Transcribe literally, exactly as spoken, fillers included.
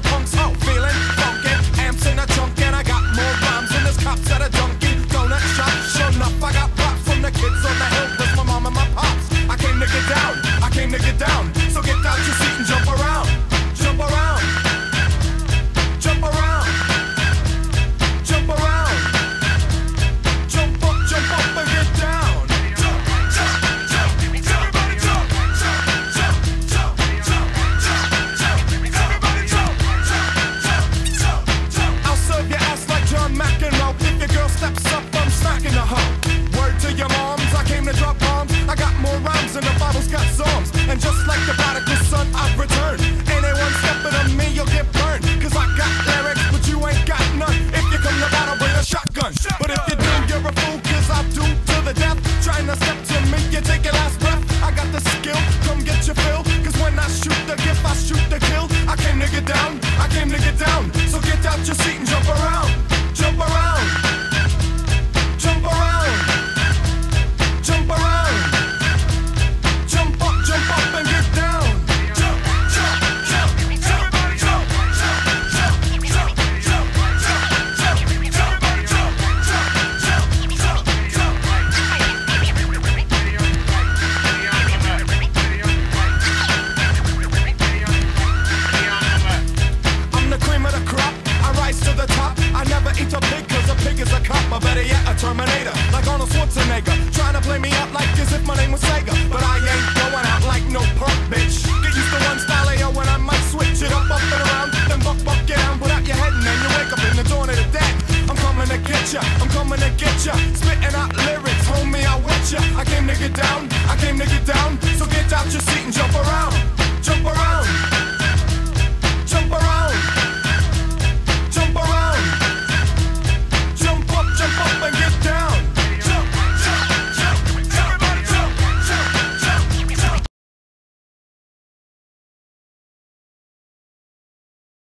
the punks out feeling funky. Amps in a trunk and I got more rhymes than this cops at a Dunkin' Donut shop. Sure enough, I got props from the kids on the hill with my mom and my pops. I came to get down, I came to get down. So get out your seat and jump around.